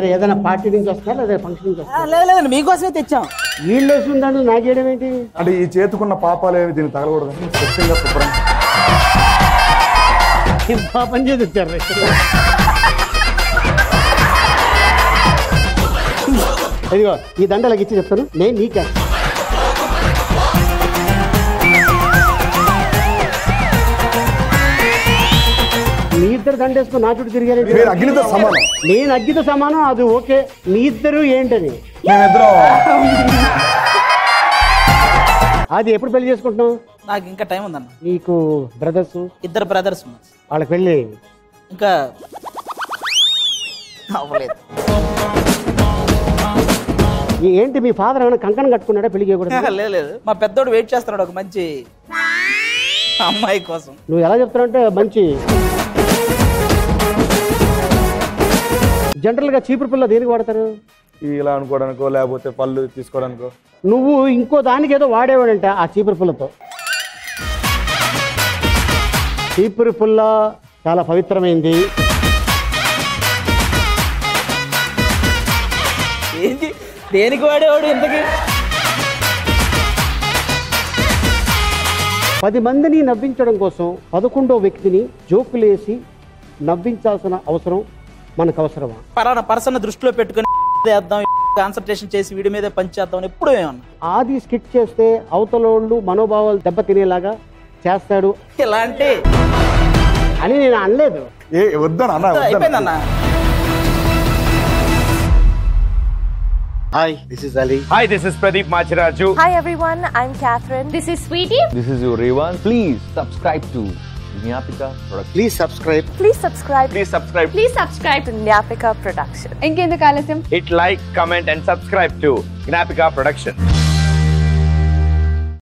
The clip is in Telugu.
సరే ఏదైనా పార్టీ నుంచి వస్తారా లేదా ఫంక్షన్ నుంచి వస్తారా? లేదండి మీకోసమే తెచ్చాం. వీళ్ళు వేసుకుంటాను నాకు చేయడం ఏంటి? అంటే ఈ చేతుకున్న పాపాలు ఏమి దీన్ని తగలకూడదు. స్వచ్ఛంగా శుభ్రం పాపం చేసి వచ్చారు. ఇదిగో ఈ దండలకి ఇచ్చి చెప్తాను నేను నీకే. మీ ఇద్దరు దండేసుకుని నా చుట్టూ తిరిగారు. అగ్నితో సమానం. నేను అగ్గితో సమానం, అది ఓకే. మీ ఇద్దరు ఏంటని మేమిద్దరం అది ఎప్పుడు పెళ్లి చేసుకుంటున్నావు? నాకు ఇంకా టైం ఉందన్న. నీకు బ్రదర్స్? 2 బ్రదర్స్ ఉన్నారు. వాళ్ళకి పెళ్ళి ఇంకా అవ్వలేదు. ఏంటి మీ ఫాదర్ ఏమైనా కంకణం కట్టుకున్నాడా పెళ్లి చేయకూడదు? లేదు మా పెద్దోడు వెయిట్ చేస్తున్నాడు ఒక మంచి అమ్మాయి కోసం. నువ్వు ఎలా చెప్తున్నావంటే మంచి జనరల్ గా చీపురు పుల్ల దేనికి వాడతారు? ఇలా అనుకోవడానికో లేకపోతే పళ్ళు తీసుకోవడానికో. నువ్వు ఇంకో దానికి ఏదో వాడేవాడంట ఆ చీపురు పుల్లతో. చీపురు పుల్ల చాలా పవిత్రమైంది. ఏంటి దేనికి వాడేవాడు ఇంతకీ? 10 మందిని నవ్వించడం కోసం 11వ వ్యక్తిని జోకులేసి నవ్వించాల్సిన అవసరం మనకు అవసరమా? పలానా పర్సన్ దృష్టిలో పెట్టుకుని చేద్దాం, కాన్సన్ట్రేషన్ చేసి వీడి మీద పనిచేద్దాం ఎప్పుడు ఏమన్నా. ఆది స్కిట్ చేస్తే అవతలోళ్ళు మనోభావాలు దెబ్బతినేలాగా చేస్తాడు ఇలాంటి అని నేను అనలేదు. అయిపోయిందన్న. Hi, this is Ali. Hi, this is Pradeep Machiraju. Hi everyone, I'm Catherine. This is Sweetie. This is your Revan. Please subscribe to Nyapika Production. Please subscribe. Please subscribe. Please subscribe. Please subscribe to Nyapika Production. ఇంకెందుకు ఆలస్యం? Hit like, comment and subscribe to Nyapika Production.